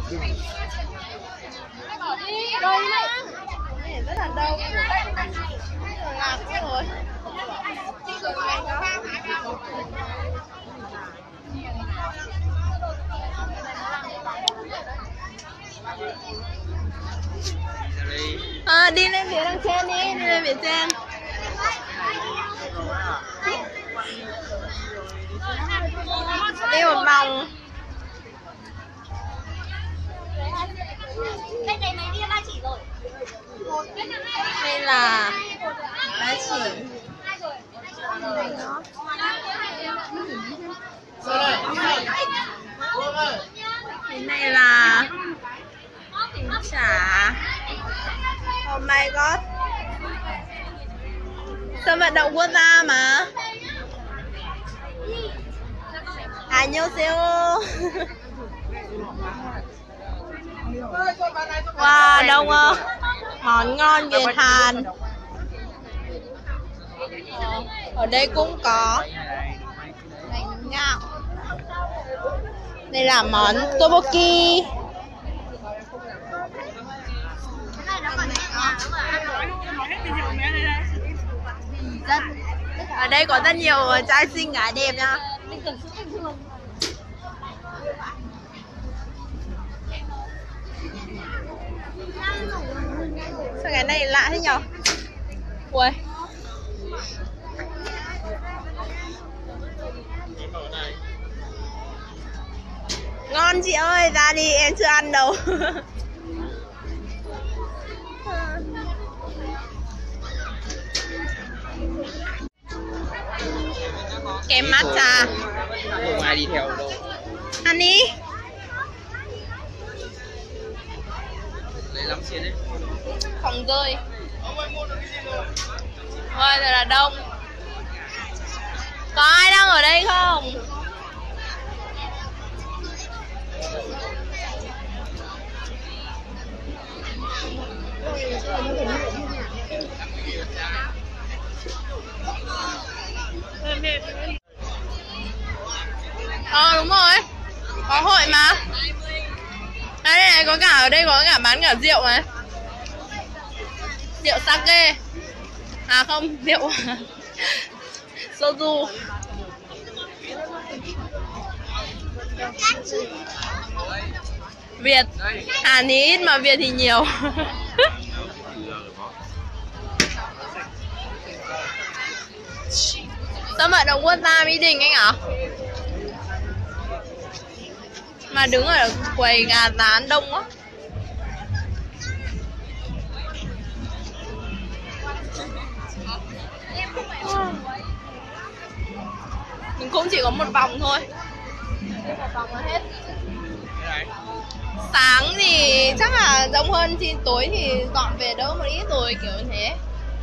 Đây mà. Này rất là đông. Lạc quá rồi. Đi lên phía đằng trên đi, đi lên phía trên. Đi một vòng. Đây là ba chỉ. Cái này là chả. Oh my god. Sân vận động quốc gia mà. 안녕하세요. Wow, đông không? Món ngon Việt Hàn. Ở đây cũng có bánh gạo. Đây là món tteokbokki. Ở đây có rất nhiều trai xinh gái đẹp nha. Sao cái này lạ thế nhở? Ui. Ngon chị ơi, ra đi, em chưa ăn đâu. Kem matcha. Không ai đi theo đâu. Ăn đi. Lấy lắm xiên đấy. Phòng rơi. Ôi, thật là đông. Có ai đang ở đây không? Đúng rồi. Có hội mà. Đây này, có cả ở đây có cả bán cả rượu này. Rượu sake. À không, rượu soju. Việt. Hàn thì ít mà Việt thì nhiều. Sân vận động quốc gia Mỹ Đình anh ạ? Mà đứng ở quầy gà rán đông quá. Mình cũng chỉ có một vòng thôi. Một vòng là hết. Sáng thì chắc là đông hơn, thì tối thì dọn về đỡ một ít rồi, kiểu như thế.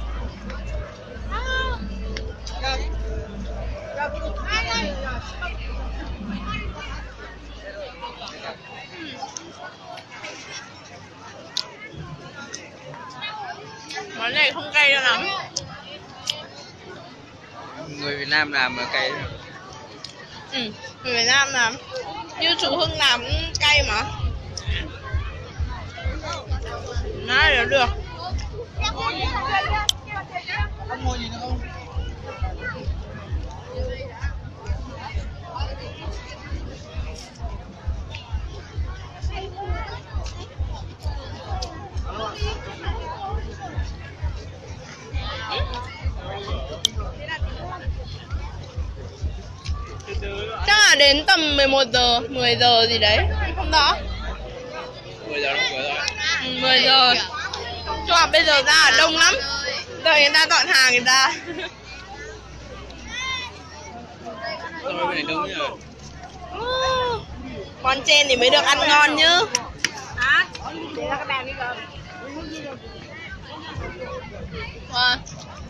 Món này không cay cho lắm. Người Việt Nam làm mà cay. Người Việt Nam làm. Như chú Hưng làm cũng cay mà. Nói là được. Không mua gì nữa không? Chắc là đến tầm 11 giờ, 10 giờ gì đấy, không rõ. 10 giờ đóng cửa rồi. 10 giờ. Chứ mà bây giờ ra ở đông lắm. Đợi người ta dọn hàng người ta. Rồi bên này đông rồi. Con trên thì mới được ăn ngon chứ. Để ra cái bàn đi rồi. Wow.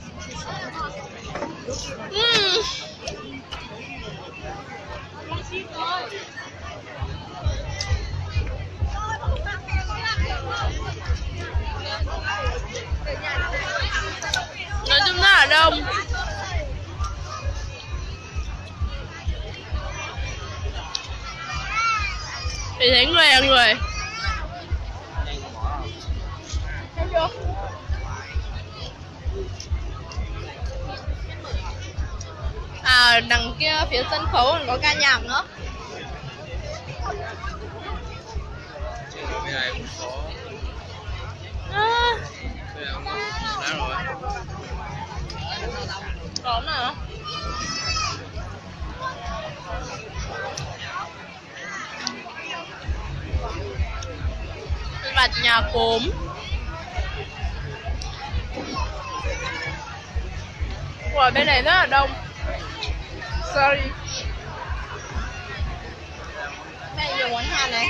Nói chung rất là đông. Thì thấy người là người. chưa? À, đằng kia phía sân khấu còn có ca nhạc nữa. Bên này cũng có. À, Bên này cũng đá rồi. có nào? Vặt nhà cốm. Ủa, bên này rất là đông. Sorry. Đây nhiều món hàng này.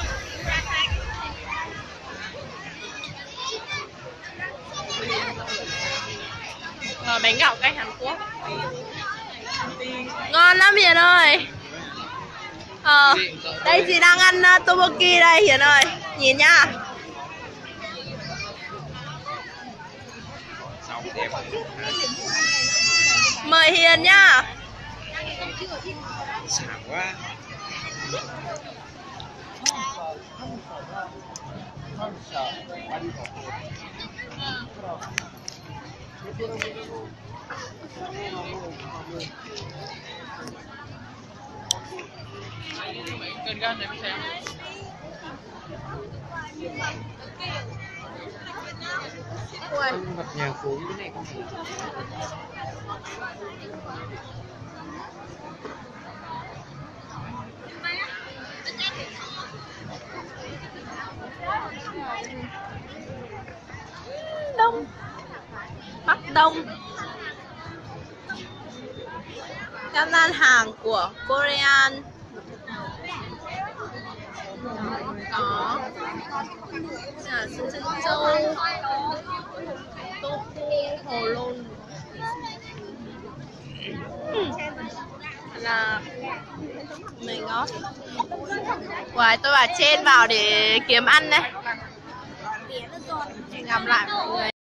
Bánh gạo cay Hàn Quốc. Ngon lắm Hiền ơi. Đây chị đang ăn tteokbokki đây Hiền ơi. Nhìn nhá. Mời Hiền nhá. Sảng quá. Cân gan này mới xem. Ui. Mặt nhà cốm cái này không phải. Đông. Bắc Đông. Các gian hàng của Korean. Có là sân chân châu, tofu, hồ lôn. Là mình có. Uầy, tôi bảo trên vào để kiếm ăn đây. Hẹn gặp lại mọi người.